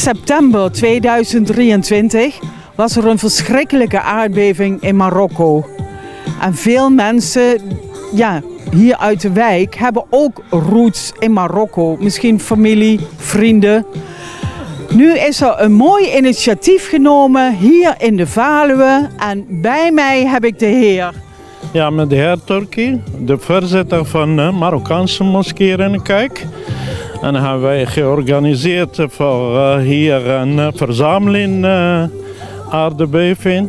september 2023 was er een verschrikkelijke aardbeving in Marokko. En veel mensen hier uit de wijk hebben ook roots in Marokko. Misschien familie, vrienden. Nu is er een mooi initiatief genomen hier in de Valuwe. En bij mij heb ik de heer. Ja, met de heer Turki, de voorzitter van de Marokkaanse moskee Rinnekijk. En hebben wij georganiseerd voor hier een verzameling aardbeving.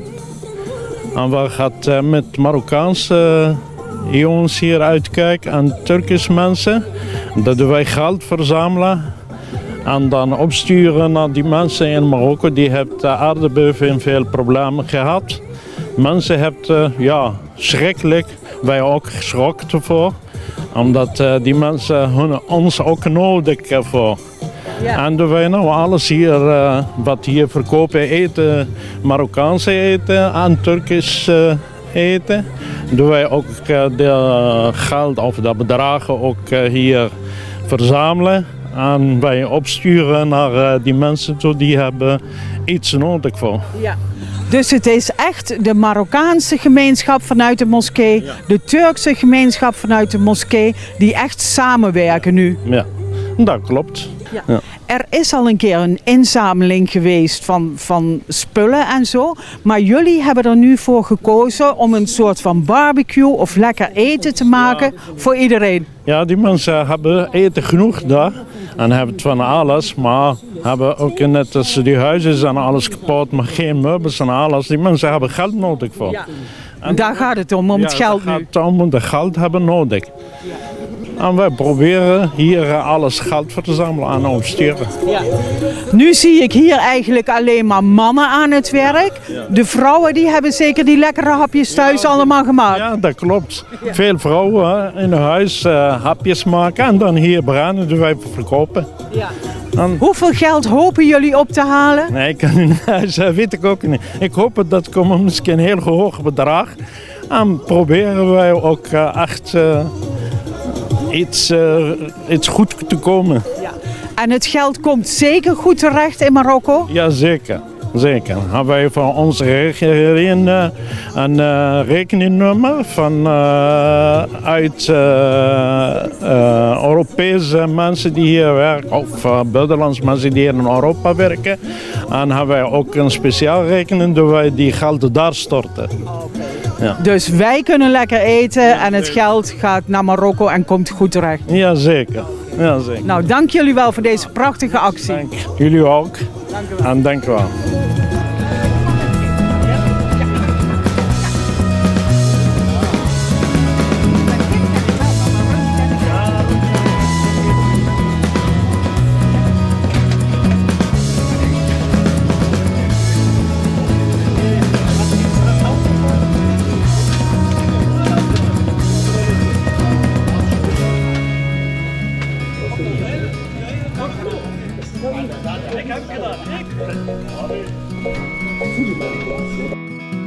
En we gaan met Marokkaanse jongens hier uitkijken en Turkische mensen. Dat wij geld verzamelen en dan opsturen naar die mensen in Marokko. Die hebben de aardbeving veel problemen gehad. Mensen hebben, schrikkelijk, wij ook geschrokken ervoor. Omdat die mensen ons ook nodig voor. Ja. En doen wij nou alles hier, wat hier verkopen eten, Marokkaanse eten en Turkisch eten. Doen wij ook de geld of de bedragen ook hier verzamelen. En wij opsturen naar die mensen toe die hebben iets nodig voor. Ja. Dus het is echt de Marokkaanse gemeenschap vanuit de moskee, de Turkse gemeenschap vanuit de moskee, die echt samenwerken nu. Ja, dat klopt. Ja. Ja. Er is al een keer een inzameling geweest van spullen en zo, maar jullie hebben er nu voor gekozen om een soort van barbecue of lekker eten te maken voor iedereen. Ja, die mensen hebben eten genoeg daar en hebben het van alles, maar hebben ook net als die huizen zijn alles kapot, maar geen meubels en alles. Die mensen hebben geld nodig voor. Ja. En daar gaat het om het geld nu. Ja, het gaat om het geld hebben nodig. Ja. En wij proberen hier alles geld voor te verzamelen en opsturen. Ja. Nu zie ik hier eigenlijk alleen maar mannen aan het werk. Ja. De vrouwen die hebben zeker die lekkere hapjes thuis allemaal gemaakt. Ja, dat klopt. Ja. Veel vrouwen in huis hapjes maken en dan hier branden die wij verkopen. Ja. Hoeveel geld hopen jullie op te halen? Nee, dat weet ik ook niet. Ik hoop dat komt misschien een heel hoog bedrag. En proberen wij ook echt iets goed te komen. Ja. En het geld komt zeker goed terecht in Marokko? Ja, zeker. Zeker. Hebben wij van onze regering een rekeningnummer uit Europese mensen die hier werken, of buitenlandse mensen die hier in Europa werken. En hebben wij ook een speciaal rekening dat wij die geld daar storten. Ja. Dus wij kunnen lekker eten en het geld gaat naar Marokko en komt goed terecht. Ja, zeker. Ja, zeker. Nou, dank jullie wel voor deze prachtige actie. Dank jullie ook. Dank u wel. En dank u wel. Ik heb gedaan.